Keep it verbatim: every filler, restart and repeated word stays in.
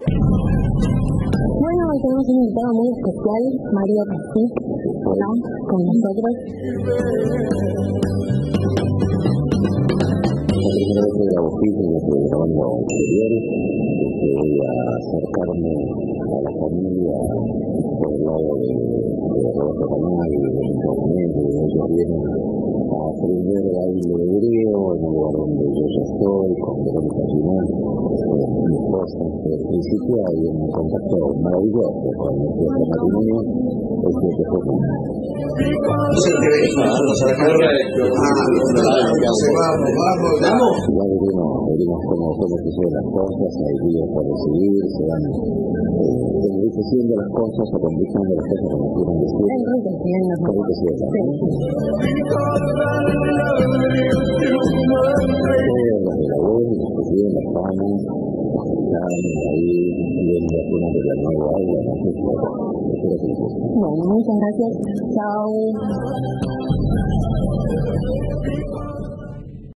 Bueno, hoy tenemos un invitado muy especial, Mario Castic, ¿no? Con nosotros. La primera vez que grabo físico, que grabando anteriores, que voy a acercarme a la familia por el lado de, de Roberto Canal y de Internet, y ellos vienen a aprender baile hebreo en el lugar donde yo ya estoy, con Verónica Ginás, mi esposa. En principio hay un contacto maravilloso con nuestro matrimonio, es que se fue con Sí, que vamos a la carrera de... Ah, vamos, vamos. Ya veremos, veremos cómo, cómo suceden las cosas, hay días para decidir, se van eh, enriqueciendo las cosas o convirtiendo las cosas como quieran decir. Enriqueciendo. Enriqueciendo. Sí. Todas las de la voz, los que tienen la fama, están ahí viendo algunas de la nueva aula, no sé, espero que les guste. Bueno, muchas gracias. Chao.